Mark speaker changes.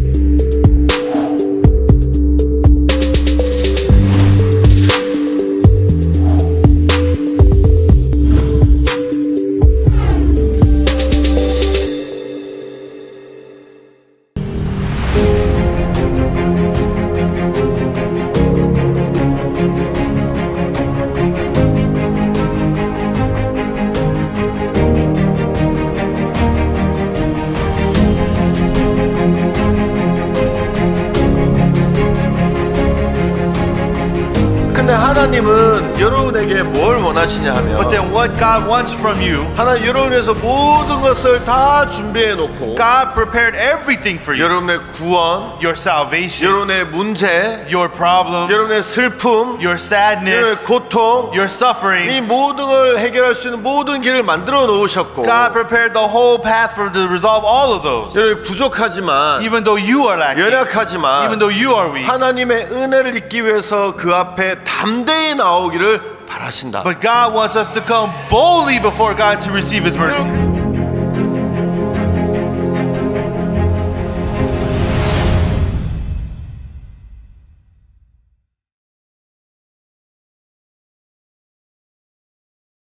Speaker 1: 근데 하나님은 여러분에게 뭘 원하시냐 하면
Speaker 2: But then what God wants from you,
Speaker 1: 하나님 여러분을 위해서 모든 것을 다 준비해 놓고
Speaker 2: God prepared everything for you.
Speaker 1: 여러분의 구원,
Speaker 2: Your salvation,
Speaker 1: 여러분의 문제,
Speaker 2: your problems,
Speaker 1: 여러분의 슬픔,
Speaker 2: your
Speaker 1: 여러분의
Speaker 2: sadness,
Speaker 1: 고통,
Speaker 2: your suffering.
Speaker 1: 이 모든 걸 해결할 수 있는 모든 길을 만들어 놓으셨고
Speaker 2: God prepared the whole path for to resolve all of those.
Speaker 1: 여러분 부족하지만
Speaker 2: Even though you are lacking,
Speaker 1: 연약하지만
Speaker 2: even though you are weak,
Speaker 1: 하나님의 은혜를 입기 위해서 그 앞에 담대히 나오기를 바라신다.
Speaker 2: but God wants us to come boldly before God to receive His mercy.